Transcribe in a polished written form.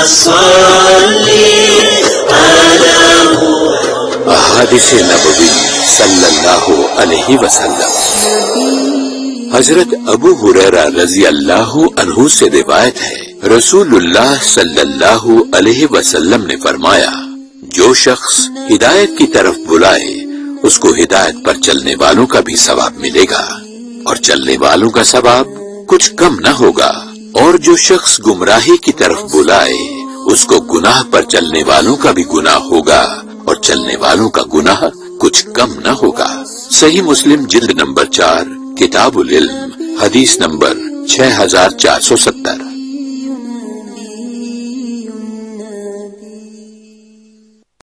अहादीसे नबवी सल्लल्लाहु अलैहि वसल्लम। हजरत अबू हुरैरा रजी अल्लाहु अन्हु से रिवायत है, रसूलुल्लाह सल्लल्लाहु अलैहि वसल्लम ने फरमाया, जो शख्स हिदायत की तरफ बुलाए उसको हिदायत पर चलने वालों का भी सवाब मिलेगा और चलने वालों का सवाब कुछ कम न होगा। और जो शख्स गुमराही की तरफ बुलाए उसको गुनाह पर चलने वालों का भी गुनाह होगा और चलने वालों का गुनाह कुछ कम न होगा। सही मुस्लिम जिल्द नंबर 4 किताबुल इल्म हदीस नंबर 6470।